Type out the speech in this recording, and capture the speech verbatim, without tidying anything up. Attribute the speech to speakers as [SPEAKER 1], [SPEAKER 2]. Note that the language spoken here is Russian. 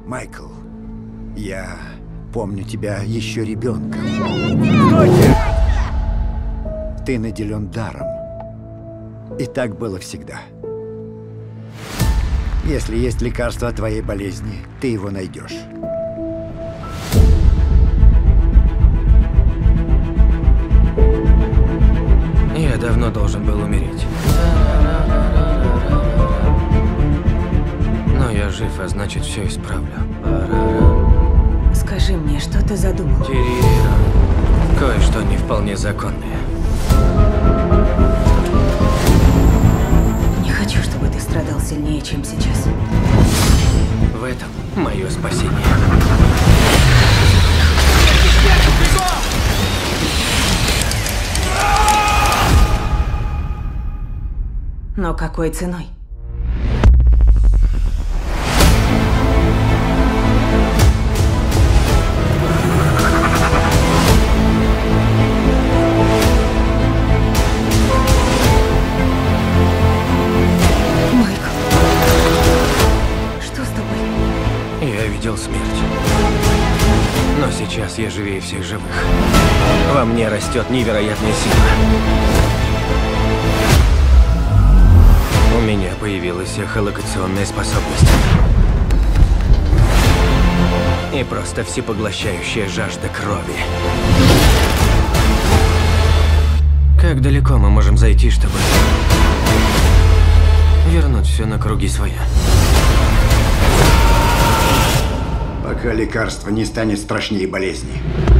[SPEAKER 1] Майкл, я помню тебя еще ребенком.
[SPEAKER 2] Стойте!
[SPEAKER 1] Ты наделен даром. И так было всегда. Если есть лекарство от твоей болезни, ты его найдешь.
[SPEAKER 2] Я давно должен был умереть. Но я жив, а значит, все исправлю.
[SPEAKER 3] Скажи мне, что ты задумал?
[SPEAKER 2] Кирилл, кое-что не вполне законное.
[SPEAKER 3] Не хочу, чтобы ты страдал сильнее, чем сейчас.
[SPEAKER 2] В этом мое спасение.
[SPEAKER 3] Но какой ценой? Майкл, что с тобой?
[SPEAKER 2] Я видел смерть. Но сейчас я живее всех живых. Во мне растет невероятная сила. У меня появилась эхолокационная способность. И просто всепоглощающая жажда крови. Как далеко мы можем зайти, чтобы вернуть все на круги своя?
[SPEAKER 1] Пока лекарство не станет страшнее болезни.